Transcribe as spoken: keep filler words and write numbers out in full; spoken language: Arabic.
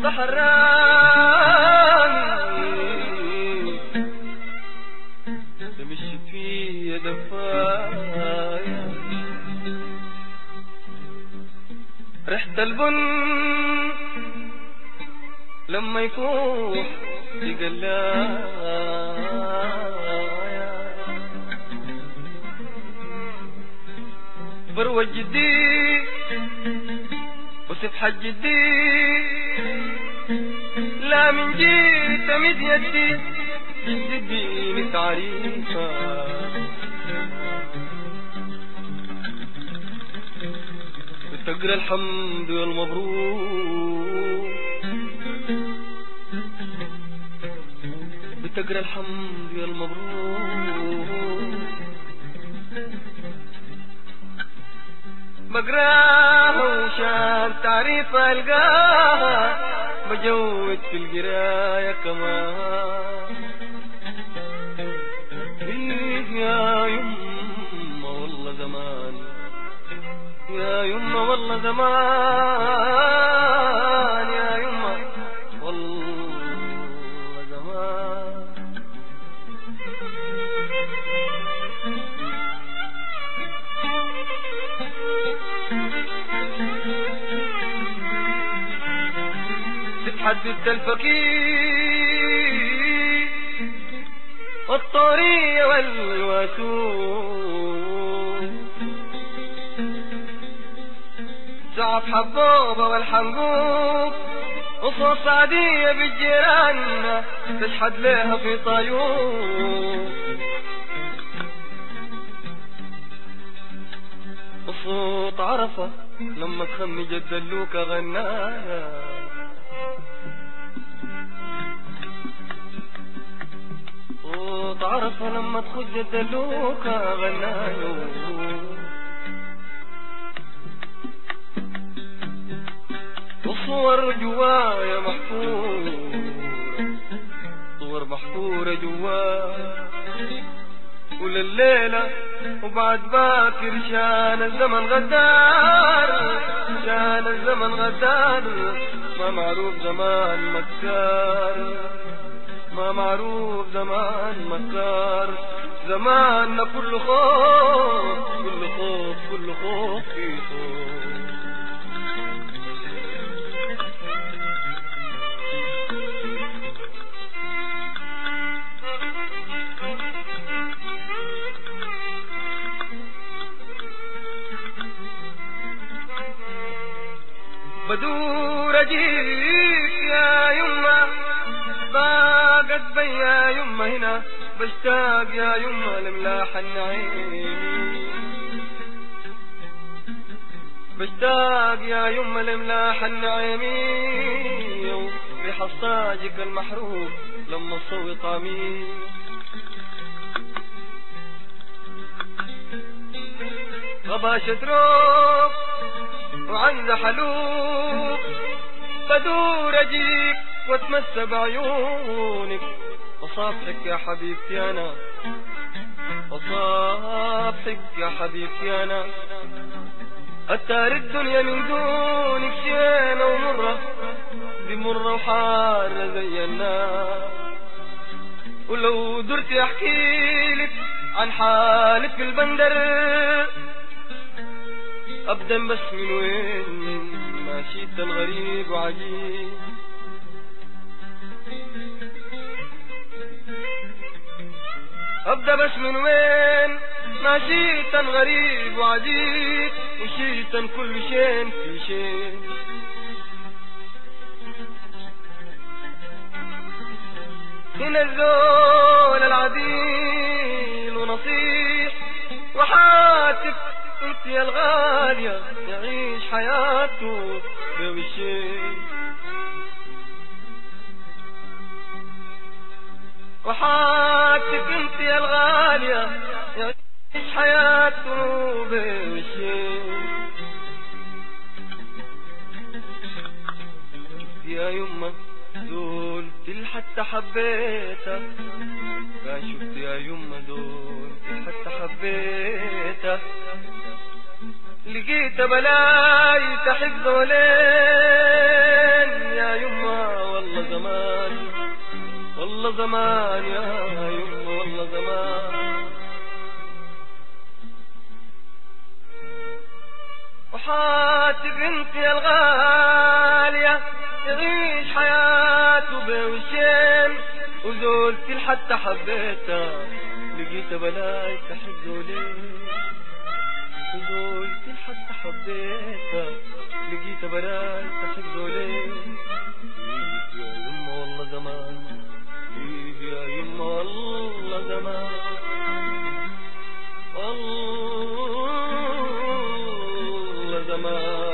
سحراني تمشي في دفايا ريحة البن لما يفوح يقلايا بروى الجدي وسفحة الجدي لا من جيت مد يدي جدي تعريفا بتقرا الحمد والمبروك بتقرا الحمد والمبروك بقراها وشان تعريف القاها بجود في القراية كمان يا يما والله زمان يا يما والله زمان يا يما والله زمان تتحدث الفقير والطورية والواسوس سعف حبوبة والحنقوب وصوص عادية بالجيران تشحد لها في طيوب وصوت عرفة لما تخمي جد اللوكة غناها صوت عرفة لما تخج جد اللوكة غناها وصور جوايا محفورة صور محفورة جوايا ولليلة وبعد باكر شان الزمن غدار شان الزمن غدار ما معروف زمان مكار ما معروف زمان مكار زماننا كل خوف كل خوف كل خوف في خوف بدور اجيك يا يما ضاقت بي يا يما هنا بشتاق يا يما لملاح النعيم بشتاق يا يما لملاح النعيم بحصاجك المحروق لما الصوي طعمي غباشة روب وعنز حلوب بدور اجيك واتمسى بعيونك وصافحك يا حبيبتي انا وصافحك يا حبيبتي انا اتار الدنيا من دونك شينة ومرة دي مرة وحارة زي النار ولو درت احكيلك عن حالك في البندر ابدا بس من وين ماشيت الغريب وعجيب ابدا بس من وين ماشيت غريب وعجيب وشيتا كل شيء في شيء هنا الزول العديل ونصيح وحاتك انت يا الغالية يعيش حياته بوشين وحاتك انت يا الغالية يعيش حياته بوشين يا يما دول حتى حبيتك ما شفت يا يما دول حتى حبيتك لقيت بلاي تحب ولين يا يا يما والله زمان، والله زمان يا يما والله زمان. وحاتي بنتي الغالية يعيش حياته بوشين، وزولتي حتى حبيتها لقيت بلاي تحت زولين، وزولتي حتى حبيتها لقيت بلاي تحت زولين. يا يما والله زمان، يا يما والله زمان، والله زمان.